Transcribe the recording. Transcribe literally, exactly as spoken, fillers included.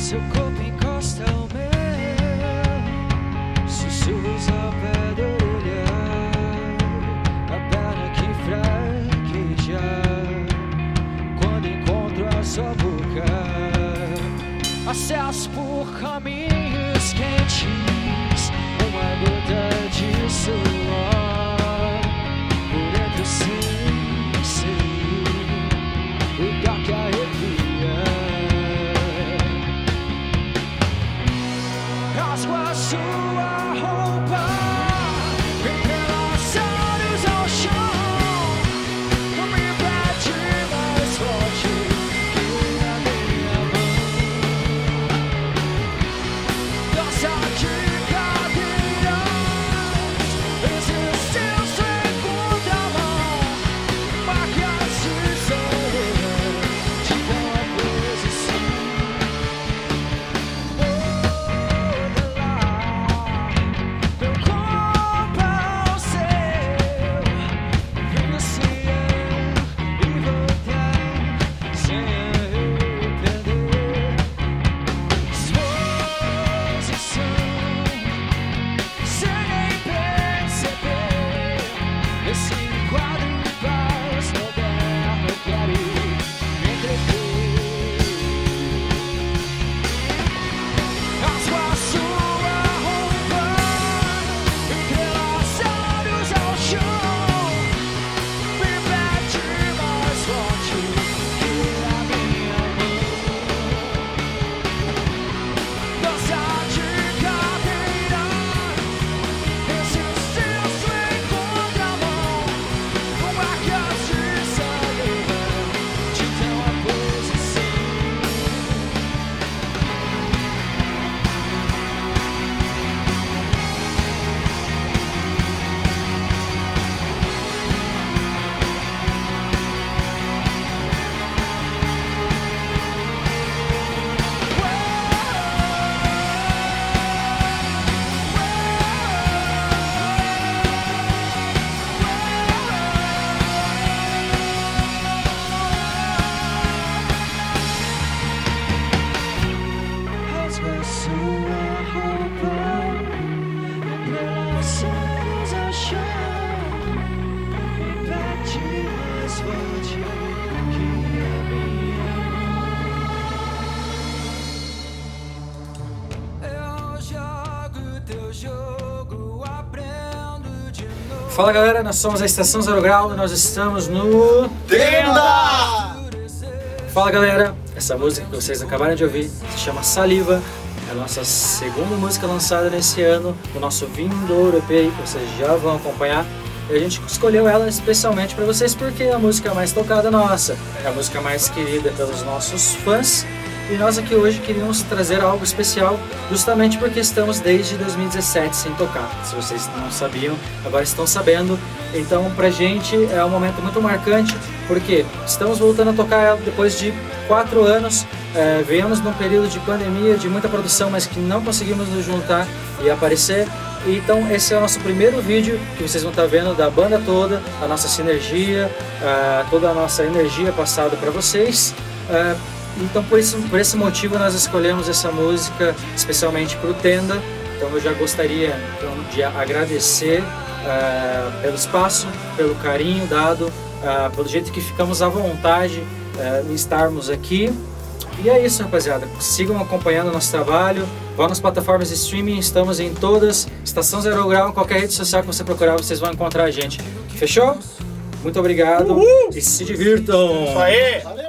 seu corpo encosta ao meu, sussurros ao pé da orelha, a perna que fraqueja quando encontro a sua boca. Acesso por caminhos quentes, uma gota de suor por entre o sim e sim, lugar que arrepia. Rasgo a sua roupa, entrelaçados ao chão, não me bate mais forte que a minha mão. Dança de cadeiras, resistência em contramão, marcas de sombra te dão a posição. Meu corpo ao seu, viciar e voltar sem arrepender. Exposição, sem nem perceber. Esse quadro pós-moderno eu quero me entreter. Rasgo a sua roupa, entrelaçados ao chão, me bate mais forte que a minha mão. Dança de cadeira, resistência em contramão, com marcas de saliva te dão a posição. Rasga sua roupa, entrelaçados ao chão, me bate mais forte que a minha mão. Eu jogo teu jogo, aprendo de novo. Fala galera, nós somos a Estação Zero Grau e nós estamos no Tenda! Fala galera, essa música que vocês acabaram de ouvir se chama Saliva, é a nossa segunda música lançada nesse ano, o nosso vindouro E P, que vocês já vão acompanhar. E a gente escolheu ela especialmente para vocês porque é a música mais tocada nossa, é a música mais querida pelos nossos fãs. E nós aqui hoje queríamos trazer algo especial justamente porque estamos desde dois mil e dezessete sem tocar. Se vocês não sabiam, agora estão sabendo. Então pra gente é um momento muito marcante porque estamos voltando a tocar depois de quatro anos. É, viemos num período de pandemia, de muita produção, mas que não conseguimos nos juntar e aparecer. Então esse é o nosso primeiro vídeo que vocês vão estar vendo da banda toda, a nossa sinergia, uh, toda a nossa energia passada para vocês. Uh, então por, isso, por esse motivo nós escolhemos essa música especialmente para o Tenda. Então eu já gostaria então, de agradecer uh, pelo espaço, pelo carinho dado, uh, pelo jeito que ficamos à vontade uh, em estarmos aqui. E é isso, rapaziada. Sigam acompanhando o nosso trabalho. Vão nas plataformas de streaming, estamos em todas. Estação Zero Grau, em qualquer rede social que você procurar, vocês vão encontrar a gente. Fechou? Muito obrigado. Uhul! E se divirtam! Isso aí! Valeu!